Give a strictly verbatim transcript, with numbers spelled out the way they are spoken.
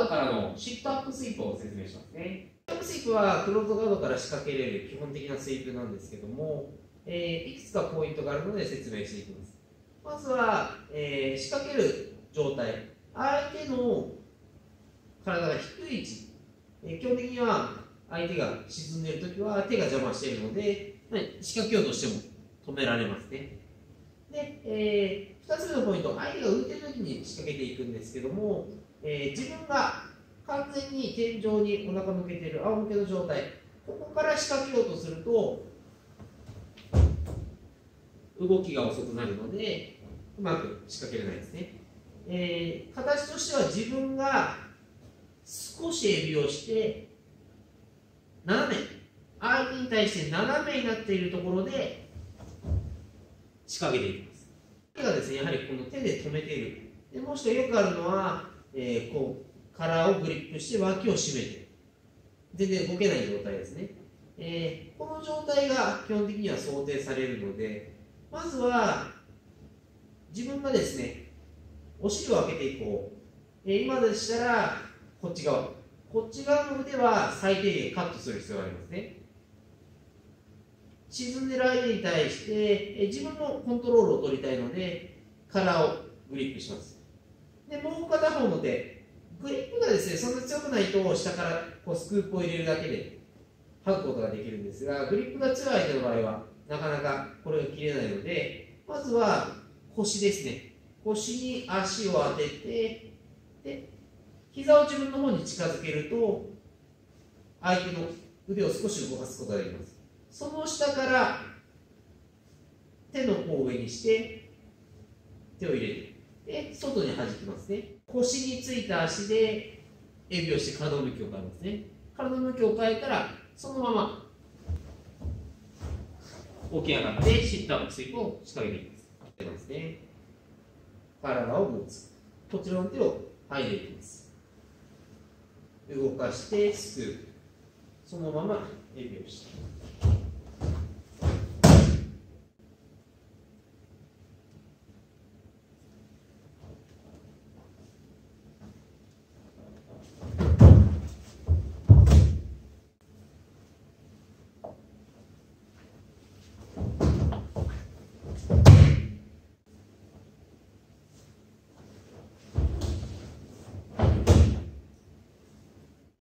ードからのシットアップスイープを説明しますね。シットアップスイープはクローズガードから仕掛けれる基本的なスイープなんですけども、えー、いくつかポイントがあるので説明していきます。まずは、えー、仕掛ける状態、相手の体が低い位置、えー、基本的には相手が沈んでいるときは手が邪魔しているので、仕掛けようとしても止められますね。で、えー、ふたつめのポイント、相手が浮いているときに仕掛けていくんですけども、えー、自分が完全に天井にお腹向けている仰向けの状態、ここから仕掛けようとすると動きが遅くなるのでうまく仕掛けれないですね。えー、形としては自分が少しエビをして斜め、相手に対して斜めになっているところで仕掛けていきます。手がですね、やはりこの手で止めている。でもしくはよくあるのは、えー、こう殻をグリップして脇を締めて全然動けない状態ですね。えー、この状態が基本的には想定されるので、まずは自分がですね、お尻を開けていこう。えー、今でしたらこっち側、こっち側の腕は最低限カットする必要がありますね。沈んでる相手に対して、えー、自分のコントロールを取りたいので殻をグリップします。でもう片方の手、グリップがですね、そんな強くないと下からこうスクープを入れるだけで剥ぐことができるんですが、グリップが強い相手の場合はなかなかこれが切れないので、まずは腰ですね、腰に足を当てて、で膝を自分の方に近づけると相手の腕を少し動かすことができます。その下から手の甲を上にして手を入れて、で外に弾きますね。腰についた足でエビをして体の向きを変えますね。体の向きを変えたらそのまま起き上がってシットアップスイープを仕掛けていきます。出ますね。体を持つ。こちらの手を剥いでいきます。動かしてすくう。そのままエビをして。